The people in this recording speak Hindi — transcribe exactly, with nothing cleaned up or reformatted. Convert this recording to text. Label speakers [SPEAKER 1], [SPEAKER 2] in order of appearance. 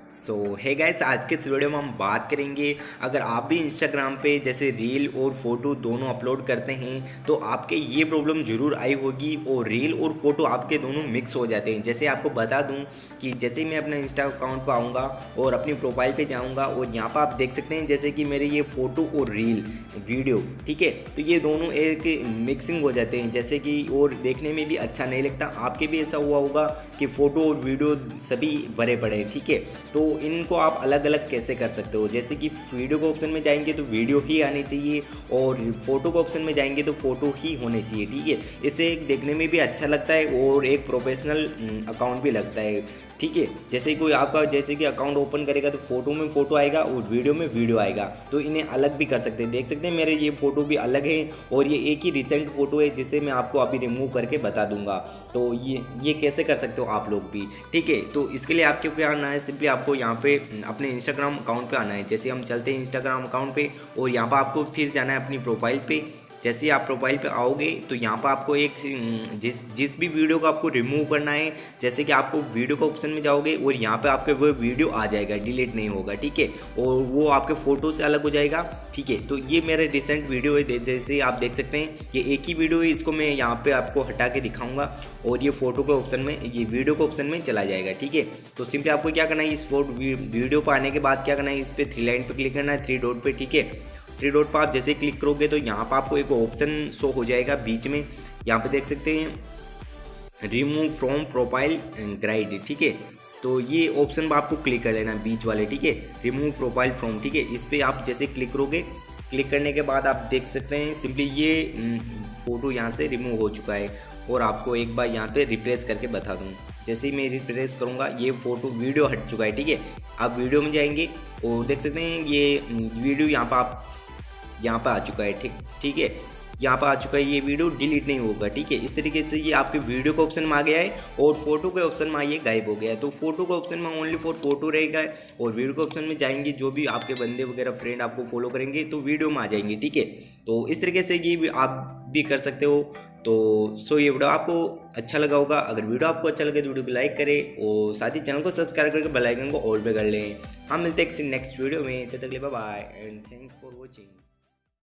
[SPEAKER 1] सो है गाइस, आज के इस वीडियो में हम बात करेंगे। अगर आप भी इंस्टाग्राम पे जैसे रील और फोटो दोनों अपलोड करते हैं तो आपके ये प्रॉब्लम ज़रूर आई होगी और रील और फोटो आपके दोनों मिक्स हो जाते हैं। जैसे आपको बता दूं कि जैसे ही मैं अपने इंस्टा अकाउंट पर आऊँगा और अपनी प्रोफाइल पे जाऊँगा और यहाँ पर आप देख सकते हैं जैसे कि मेरे ये फ़ोटो और रील वीडियो, ठीक है, तो ये दोनों एक मिक्सिंग हो जाते हैं जैसे कि, और देखने में भी अच्छा नहीं लगता। आपके भी ऐसा हुआ होगा कि फ़ोटो और वीडियो सभी भरे पड़े, ठीक है। तो इनको आप अलग अलग कैसे कर सकते हो, जैसे कि वीडियो के ऑप्शन में जाएंगे तो वीडियो ही आनी चाहिए और फोटो के ऑप्शन में जाएंगे तो फोटो ही होने चाहिए, ठीक है। इससे देखने में भी अच्छा लगता है और एक प्रोफेशनल अकाउंट भी लगता है, ठीक है। जैसे कोई आपका जैसे कि अकाउंट ओपन करेगा तो फोटो में फोटो आएगा और वीडियो में वीडियो आएगा, तो इन्हें अलग भी कर सकते हैं। देख सकते हैं मेरे ये फ़ोटो भी अलग है और ये एक ही रिसेंट फ़ोटो है जिसे मैं आपको अभी रिमूव करके बता दूंगा। तो ये ये कैसे कर सकते हो आप लोग भी, ठीक है। तो इसके लिए आपको क्या करना है, सिंपली आपको यहाँ पे अपने इंस्टाग्राम अकाउंट पे आना है। जैसे हम चलते हैं इंस्टाग्राम अकाउंट पे और यहाँ पर आपको फिर जाना है अपनी प्रोफाइल पे। जैसे ही आप प्रोफाइल पे आओगे तो यहाँ पर आपको एक जिस जिस भी वीडियो को आपको रिमूव करना है, जैसे कि आपको वीडियो के ऑप्शन में जाओगे और यहाँ पे आपके वो वीडियो आ जाएगा, डिलीट नहीं होगा, ठीक है, और वो आपके फ़ोटो से अलग हो जाएगा, ठीक है। तो ये मेरा रिसेंट वीडियो है, जैसे आप देख सकते हैं ये एक ही वीडियो है। इसको मैं यहाँ पर आपको हटा के दिखाऊँगा और ये फ़ोटो के ऑप्शन में, ये वीडियो के ऑप्शन में चला जाएगा, ठीक है। तो सिंपली आपको क्या करना है, इस फोटो वीडियो पर आने के बाद क्या करना है, इस पर थ्री लाइन पर क्लिक करना है, थ्री डॉट पर, ठीक है। थ्री डॉट पर आप जैसे क्लिक करोगे तो यहाँ पर आपको एक ऑप्शन शो हो जाएगा बीच में, यहाँ पे देख सकते हैं रिमूव फ्रॉम प्रोफाइल गाइड, ठीक है। तो ये ऑप्शन पर आपको क्लिक कर लेना बीच वाले, ठीक है, रिमूव प्रोफाइल फ्रॉम, ठीक है। इस पर आप जैसे क्लिक करोगे, क्लिक करने के बाद आप देख सकते हैं सिंपली ये फ़ोटो यहाँ से रिमूव हो चुका है। और आपको एक बार यहाँ पे रिप्लेस करके बता दूँ, जैसे ही मैं रिप्लेस करूँगा ये फ़ोटो वीडियो हट चुका है, ठीक है। आप वीडियो में जाएंगे और देख सकते हैं ये वीडियो यहाँ पर आप यहाँ पर आ चुका है, ठीक ठीक है, यहाँ पर आ चुका है, ये वीडियो डिलीट नहीं होगा, ठीक है। इस तरीके से ये आपके वीडियो के ऑप्शन में आ गया है और फोटो के ऑप्शन में ये गायब हो गया है। तो फोटो के ऑप्शन में ओनली फॉर फोटो रहेगा और वीडियो के ऑप्शन में जाएंगे जो भी आपके बंदे वगैरह फ्रेंड आपको फॉलो करेंगे तो वीडियो में आ जाएंगे, ठीक है। तो इस तरीके से ये भी आप भी कर सकते हो। तो सो ये वीडियो आपको अच्छा लगा होगा। अगर वीडियो आपको अच्छा लगे तो वीडियो को लाइक करें और साथ ही चैनल को सब्सक्राइब करके बेल आइकन को ऑल पे कर लें। हम मिलते हैं किसी नेक्स्ट वीडियो में, तब तक के लिए bye bye and thanks for watching.